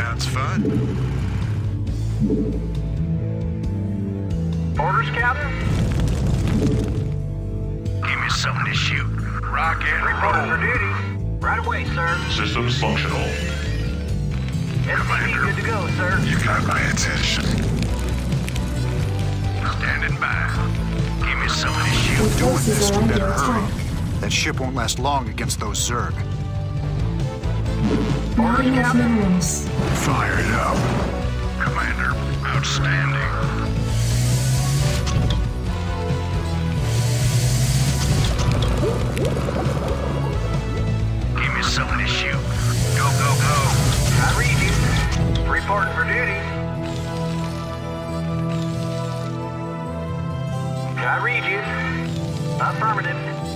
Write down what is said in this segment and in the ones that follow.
Sounds fun. Orders, Captain? Give me something to shoot. Rock and Reporting for roll. duty. Right away, sir. Systems functional. SCV good to go, sir. You got my attention. Standing by. Give me something to shoot. Your Doing forces this, are we under better hurry. attack. That ship won't last long against those Zerg. Not enough minerals. Fired up. Commander, outstanding. Give me something to shoot. Go, go, go. I read you. Reporting for duty. I read you. Affirmative.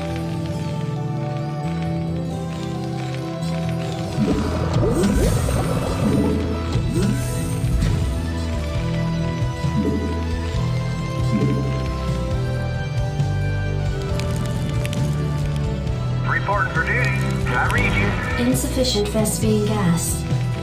Reporting for duty. I read you. Insufficient Vespene gas.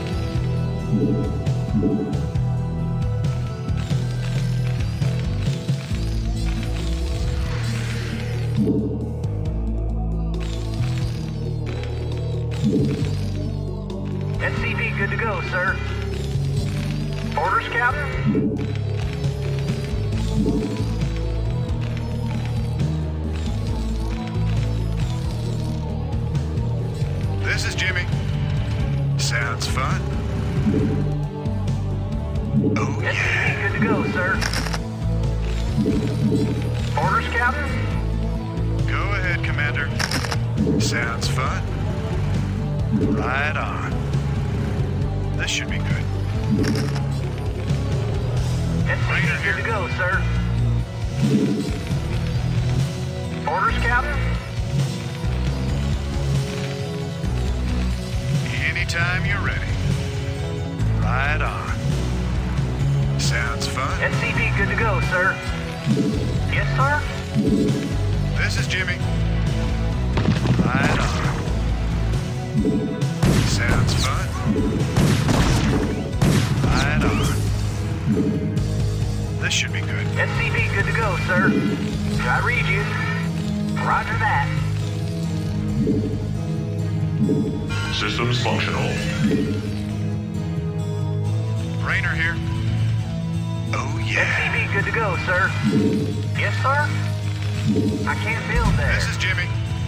SCV good to go, sir. Orders, Captain? This is Jimmy. Sounds fun. Oh, yeah. SCV good to go, sir. Orders, Captain? Go ahead, Commander. Sounds fun. Right on. This should be good. SCV good to go, sir. Orders, Captain? Anytime you're ready. Right on. Sounds fun. SCV good to go, sir. Yes, sir? This is Jimmy. Right on. Sounds fun. Right on. This should be good. SCV good to go, sir. I read you. Roger that. Systems functional. Rainer here. Oh, yeah. SCV good to go, sir. Yes, sir? I can't build there. This is Jimmy.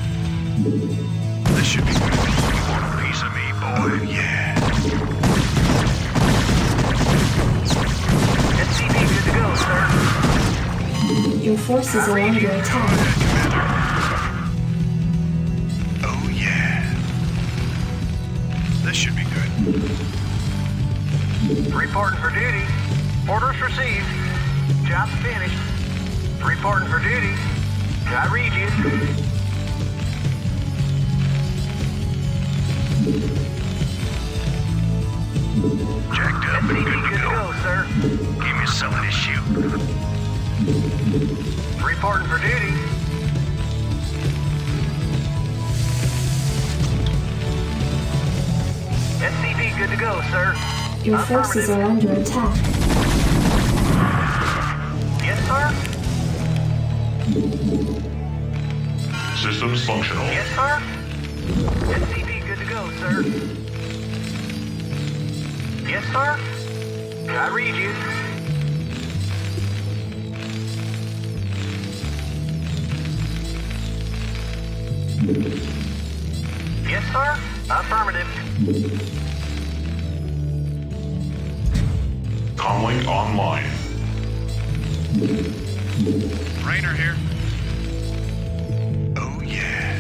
This should be good. You want a piece of me, boy? Oh, yeah. SCV good to go, sir. Your forces are under attack. Commander. Oh, yeah. This should be good. Reporting for duty. Orders received. Job finished. Reporting for duty. I read you. Jacked up and SCV good to good to go. go, sir. Give me something to shoot. Reporting for duty. SCV good to go, sir. Your forces are under attack. Yes, sir? Systems functional. Yes, sir? SCV good to go, sir. Yes, sir? I read you. Yes, sir? Affirmative. Comlink online. Rainer here. Oh, yeah.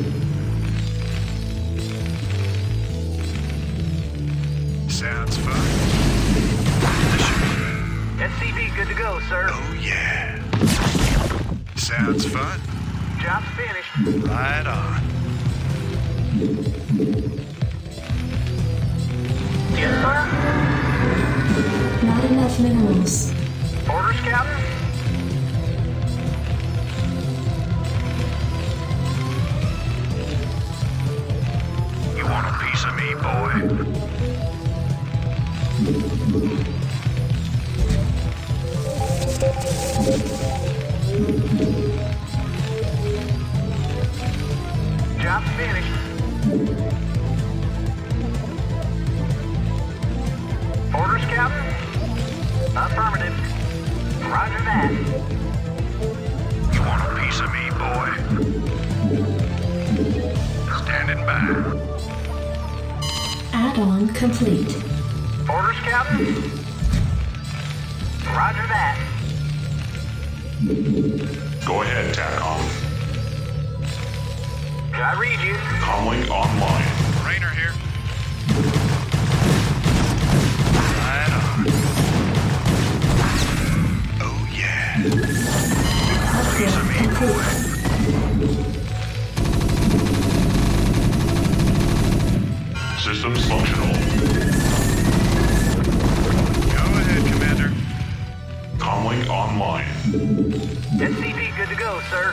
Sounds fun. This should be good. SCV good to go, sir. Oh, yeah. Sounds fun. Job's finished. Right on. Yes, sir? Not enough minerals. Orders, Captain? You want a piece of me, boy? Job's finished. Orders, Captain? Affirmative. Roger that. You want a piece of me, boy? Standing by. Add-on complete. Orders, Captain? Roger that. Go ahead, TACOM. Can I read you? Comlink online. Rainer here. Right on. Oh, yeah. Upgrade complete. Systems functional. Go ahead, Commander. Comlink online. SCV good to go, sir.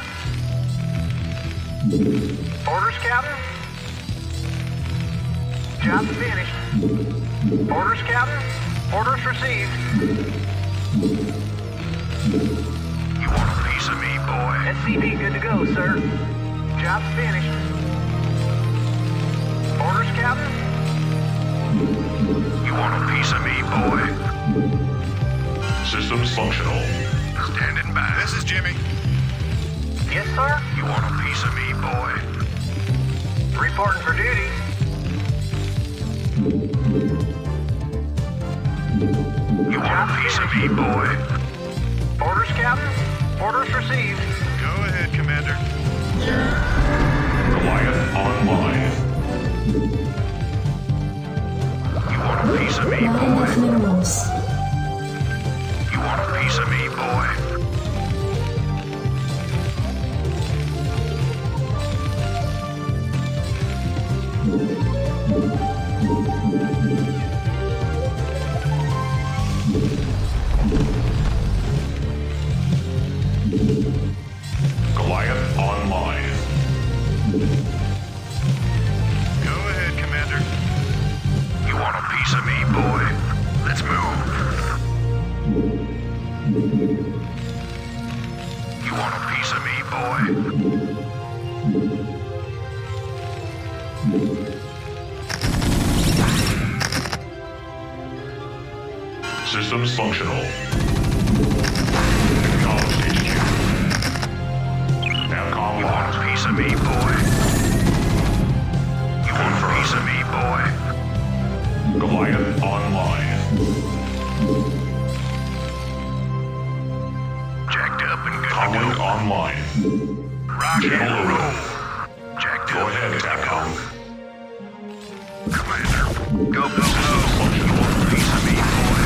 Orders, Captain? Job's finished. Orders, Captain? Orders received. You want a piece of me, boy? SCV good to go, sir. Job's finished. Orders, Captain? You want a piece of me, boy? Systems functional. Standing by. This is Jimmy. Yes, sir. You want a piece of me, boy? Reporting for duty. You want a piece of me, boy? Orders, Captain? Orders received. Go ahead, Commander. Goliath online. You want a piece of me, Not enough boy? minerals. You want a piece of me, boy? Goliath online. Go ahead, Commander. You want a piece of me, boy? Let's move. You want a piece of me, boy? Systems functional. Acknowledge HQ. TACOM You want locked. a piece of me, boy? You want a piece of me, boy? Goliath online. Jacked up and good to Comlink go. online. Rock and Channel roll. open. Jacked Go up ahead, and good to TACOM. go. Commander, go, go, go. You want a piece of me, boy?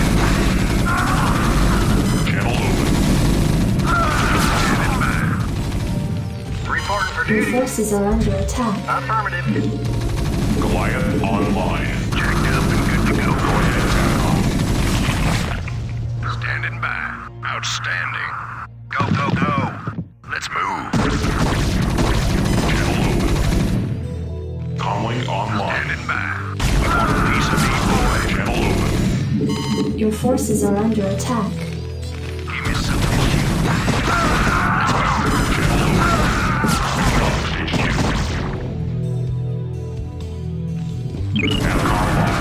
Channel open. Standing by. Reporting for Your duty. forces are under attack. Affirmative. Goliath online. Jacked up and good to go. Go ahead, TACOM. Standing by. Outstanding. Go, go, go. Let's move. Channel open. Comlink online. Standing by. You want a piece of me, boy? Channel open. Your forces are under attack. Give me some. TACOM locked.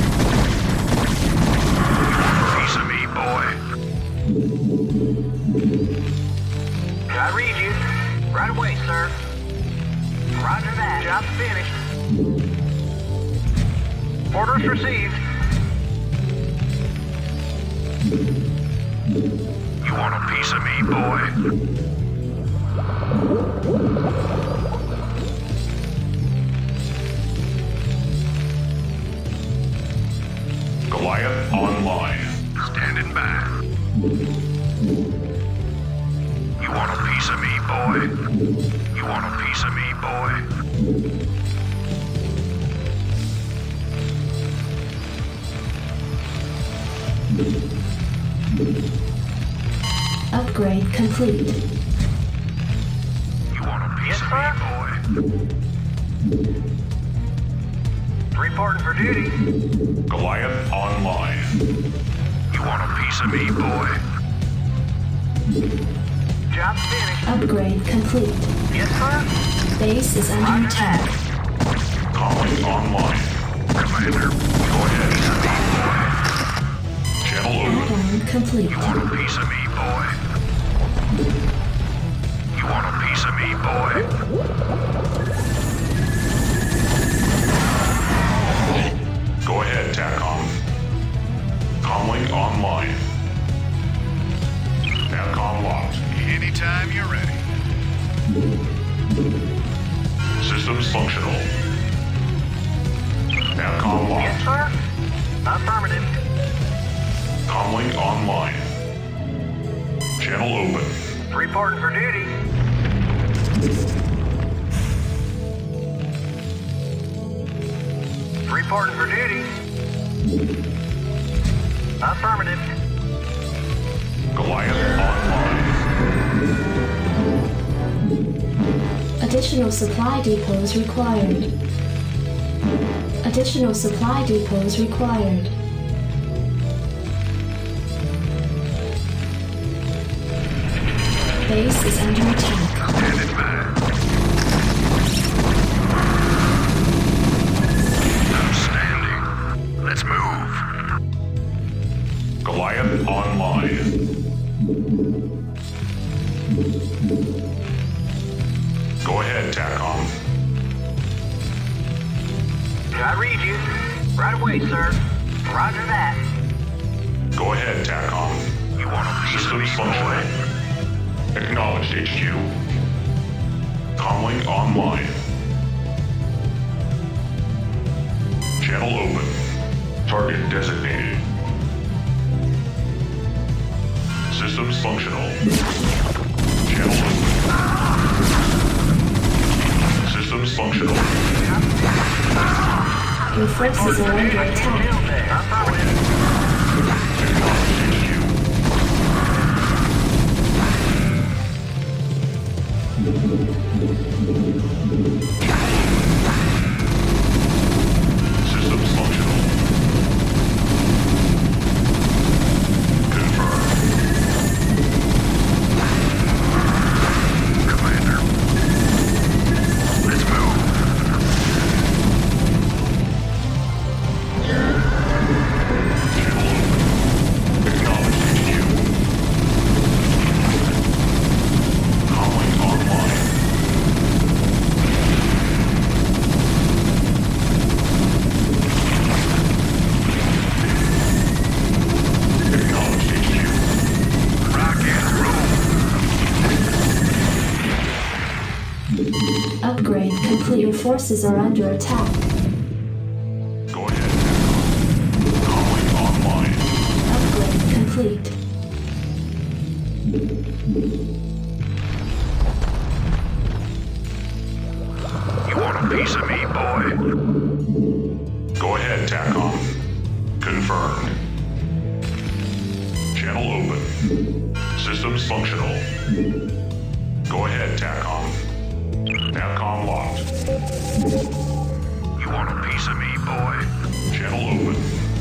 Piece of me, boy. Can I read you? Right away, sir. Roger that. Job's finished. Orders received. You want a piece of me, boy? Goliath online. Standing by. You want a piece of me, boy? You want a piece of me, boy? Upgrade complete. You want a piece Yes, of sir. me, boy? Reporting for duty. Goliath online. piece of me, boy? Job finished. Upgrade complete. Yes, sir. Base is under Roger attack. that. Calling online. Commander, go ahead, piece of me, boy. Channel open. Add-on complete. You want a piece of me, boy? You want a piece of me, boy? Go ahead, TACOM. Comlink online. TACOM locked. Anytime you're ready. Systems functional. TACOM Yes, locked. sir. Affirmative. Comlink online. Channel open. Reporting for duty. Reporting for duty. Affirmative. Goliath online. Additional supply depots required. Additional supply depots required. Base is under attack. Standing by. Outstanding. Let's move. Goliath online. Go ahead, TACOM. I read you. Right away, sir. Roger that. Go ahead, TACOM. You want a piece of me, Systems functional. boy? Acknowledged, HQ. Comlink online. Channel open. Target designated. Systems functional. Channel open. Systems functional. Your forces are under attack. Affirmative. Acknowledged, HQ. Systems functional. Confirmed. Commander. Let's move. Channel open. Acknowledged, HQ. Comlink online. Acknowledged, HQ. Rock and roll. Upgrade complete. Your forces are under attack. Go ahead, TACOM. Comlink online. Upgrade complete. You want a piece of me, boy? Go ahead, TACOM. Confirmed. Channel open. Systems functional. Go ahead, TACOM. TACOM locked. You want a piece of me, boy? Channel open.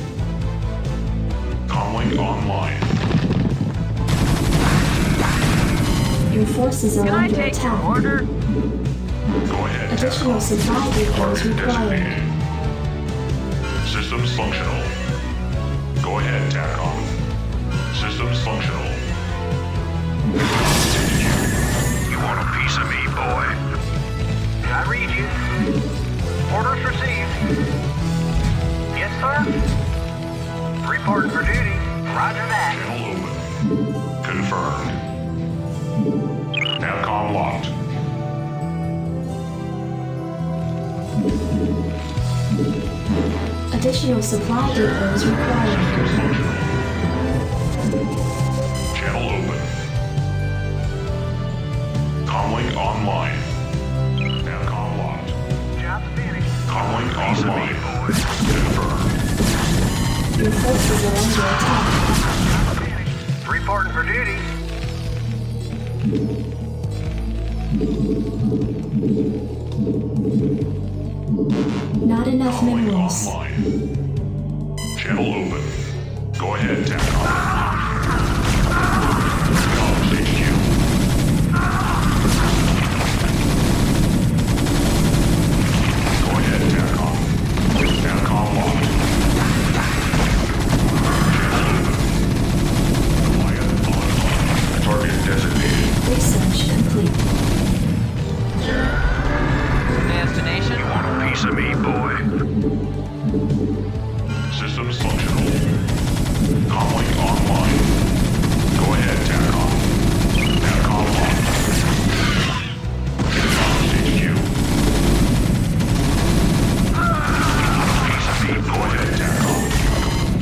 Comlink online. Your forces are Can I under take your attack. order? Go ahead, Additional TACOM. supply depots Target required. designated. Systems functional. Go ahead, TACOM. Systems functional. You want a piece of me, boy? I read you. Orders received. Yes, sir. Reporting for duty. Roger that. Channel open. Confirmed. TACOM locked. Additional supply depots required. Channel open. Comlink online. TACOM locked. Job finished. Comlink Piece of me, online. boy. Confirmed. Your forces are under attack. Job finished. Reporting for duty. Not enough Comlink minerals. online. Channel open. Go ahead, TACOM.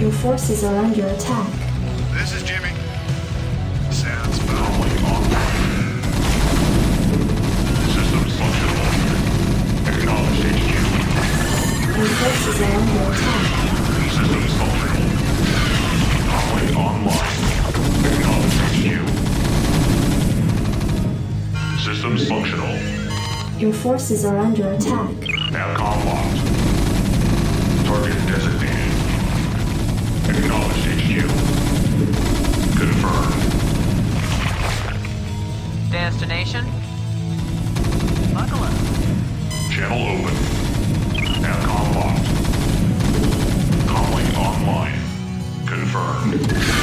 Your forces are under attack. This is Jimmy. Sounds fun. Calling online. Systems functional. Acknowledge HQ. Your forces are under attack. Systems functional. Calling online. Acknowledge HQ. Systems functional. Your forces are under attack. Navcom locked. Target designated. Acknowledged HQ. Confirmed. Destination? Buckle up. Channel open. Navcom locked. Comlink online. Confirmed.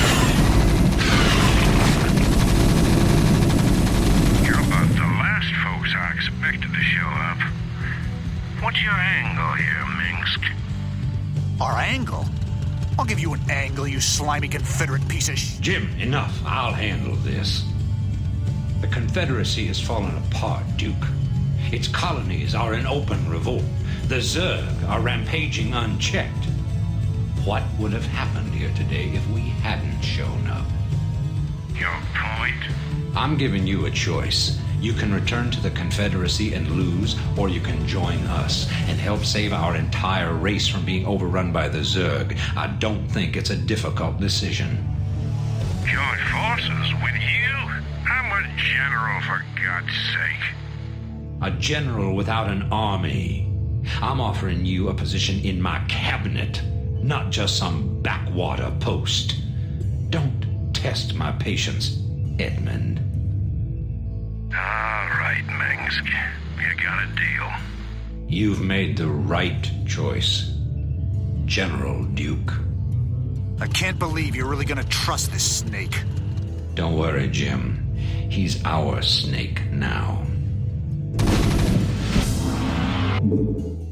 You're about the last folks I expected to show up. What's your angle here, Minsk? Our angle? I'll give you an angle, you slimy Confederate piece of Jim, enough. I'll handle this. The Confederacy has fallen apart, Duke. Its colonies are in open revolt. The Zerg are rampaging unchecked. What would have happened here today if we hadn't shown up? Your point? I'm giving you a choice. You can return to the Confederacy and lose, or you can join us and help save our entire race from being overrun by the Zerg. I don't think it's a difficult decision. Join forces with you? I'm a general, for God's sake. A general without an army. I'm offering you a position in my cabinet, not just some backwater post. Don't test my patience, Edmund. All right, Minsk. You got a deal. You've made the right choice, General Duke. I can't believe you're really gonna trust this snake. Don't worry, Jim. He's our snake now.